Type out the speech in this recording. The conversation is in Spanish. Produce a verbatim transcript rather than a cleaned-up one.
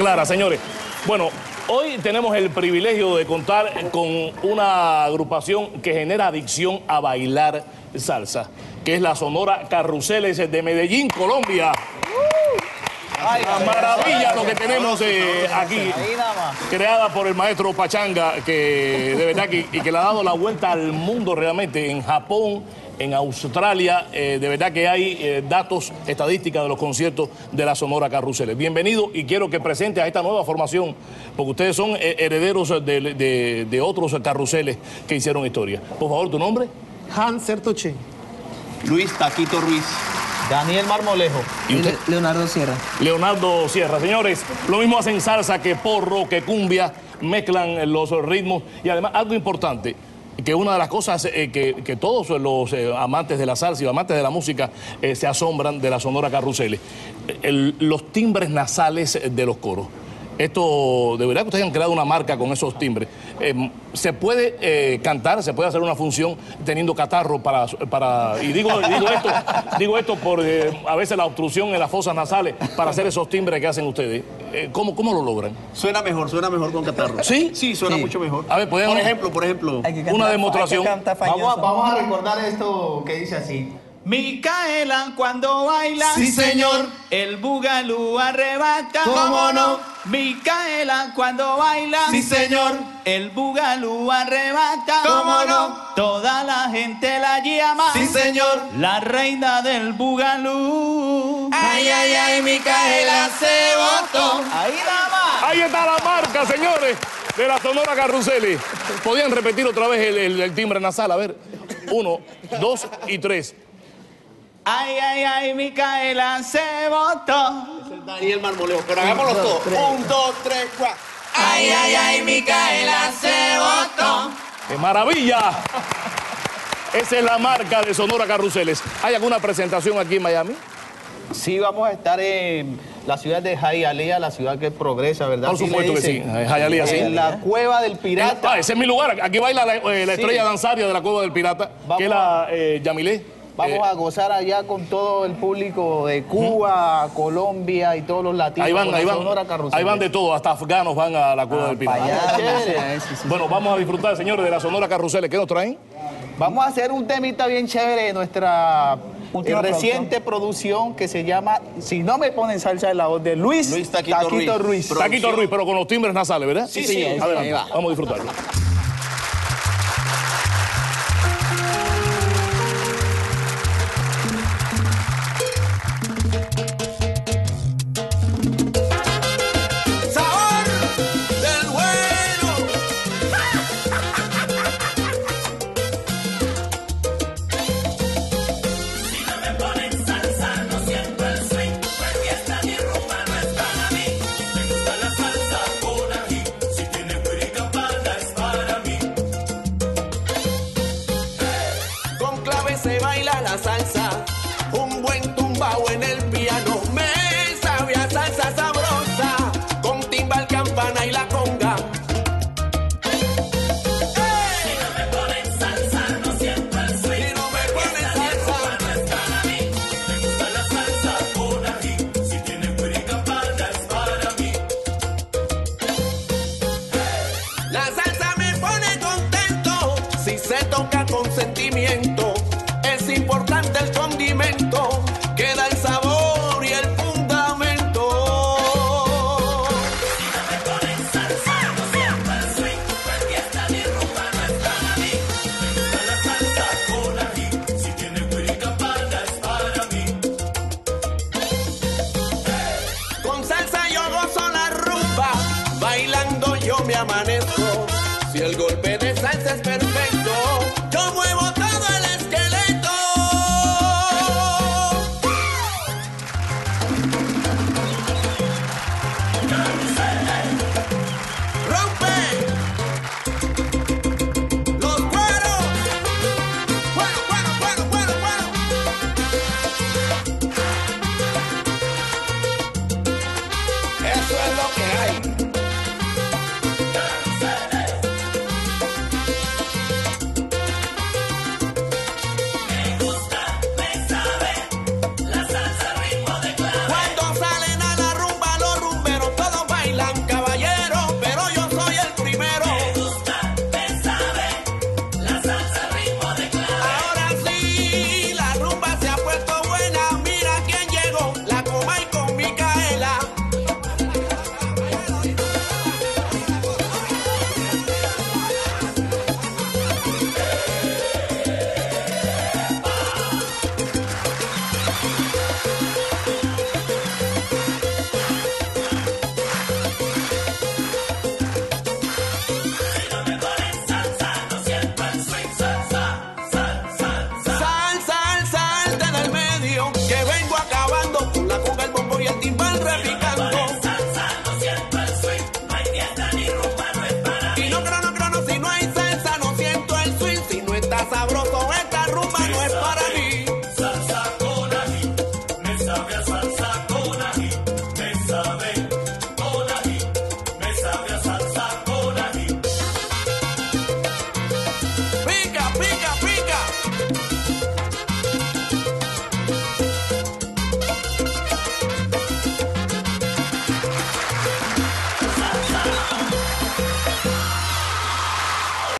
clara, señores. Bueno, hoy tenemos el privilegio de contar con una agrupación que genera adicción a bailar salsa, que es la Sonora Carruseles de Medellín, Colombia. Ay, la maravilla lo que tenemos eh, aquí, creada por el maestro Pachanga, que de verdad que, y que le ha dado la vuelta al mundo realmente, en Japón, en Australia. Eh, de verdad que hay eh, datos, estadísticas de los conciertos de la Sonora Carruseles. Bienvenido, y quiero que presente a esta nueva formación, porque ustedes son eh, herederos de, de, de otros carruseles que hicieron historia. Por favor, ¿tu nombre? Hans Sertuche. Luis Taquito Ruiz. Daniel Marmolejo. ¿Y usted? Leonardo Sierra. Leonardo Sierra. Señores, lo mismo hacen salsa que porro, que cumbia, mezclan los ritmos. Y además, algo importante, que una de las cosas eh, que, que todos los eh, amantes de la salsa y amantes de la música eh, se asombran de la Sonora Carruseles, el, los timbres nasales de los coros. Esto, de verdad que ustedes han creado una marca con esos timbres. Eh, se puede eh, cantar, se puede hacer una función teniendo catarro para... para y digo, digo esto digo esto por eh, a veces la obstrucción en las fosas nasales para hacer esos timbres que hacen ustedes. Eh, ¿cómo, ¿Cómo lo logran? Suena mejor, suena mejor con catarro. ¿Sí? Sí, suena Sí. mucho mejor. A ver, ¿podemos? Por ejemplo, por ejemplo. Una demostración. Vamos a, vamos a recordar esto que dice así. Micaela cuando baila, Sí, señor. el bugalú arrebata. ¿Cómo no? Micaela cuando baila, Sí, señor. el bugalú arrebata. ¿Cómo no? Toda la gente la llama, Sí, señor. la reina del bugalú. Ay, ay, ay, Micaela se botó. Ahí nada más. Ahí está la marca, señores, de la Sonora Carruseles. ¿Podían repetir otra vez el, el, el timbre nasal? A ver, uno, dos y tres. Ay, ay, ay, Micaela se botó. Es el Daniel Marmolejo, pero hagámoslo todo. Un, dos, tres, cuatro. Ay, ay, ay, Micaela se botó. ¡Qué maravilla! Esa es la marca de Sonora Carruseles. ¿Hay alguna presentación aquí en Miami? Sí, vamos a estar en la ciudad de Hialeah, la ciudad que progresa, ¿verdad? Por Así supuesto le que sí, dicen. en Hialeah, sí. En la Cueva del Pirata. Ah, ese es mi lugar. Aquí baila la, eh, la Sí. estrella danzaria de la Cueva del Pirata, Vamos que es la eh, Yamilé. Vamos Eh, a gozar allá con todo el público de Cuba, Colombia y todos los latinos. Ahí van, con la ahí van, Sonora Carruseles. ahí van de todo, hasta afganos van a la Cueva del Pirata. allá. Chévere. Bueno, vamos a disfrutar, señores, de la Sonora Carruseles. ¿Qué nos traen? Vamos a hacer un temita bien chévere de nuestra Última eh, reciente producción. que se llama Si no me ponen salsa, en la voz de Luis, Luis Taquito Ruiz. Ruiz. Pro- Taquito Ruiz, pero con los timbres nasales, ¿verdad? Sí, sí, sí, Adelante, ahí va. vamos a disfrutarlo. Sabor del bueno. Con clave se baila la salsa, un buen tumbao en el piano, me sabe a salsa sabrosa, con timbal, campana y la conga. ¡Ey! Si no me ponen salsa, no siento el swing. Si no me ponen salsa, no es para mí. Me gusta la salsa con ají, si tiene güira y campana es para mí. La salsa me pone contento, si se toca con sentimiento. Es importante el condimento, que da el sabor y el fundamento. Si no me ponen salsa, no siento el swing. Fiesta ni rumba no es para mí. Me gusta la salsa con ají, si tiene güira y campana es para mí. Con salsa yo gozo la rumba, bailando yo me amanezco. Si el golpe de salsa es perfecto, yo muevo todo el esqueleto. Carruseles.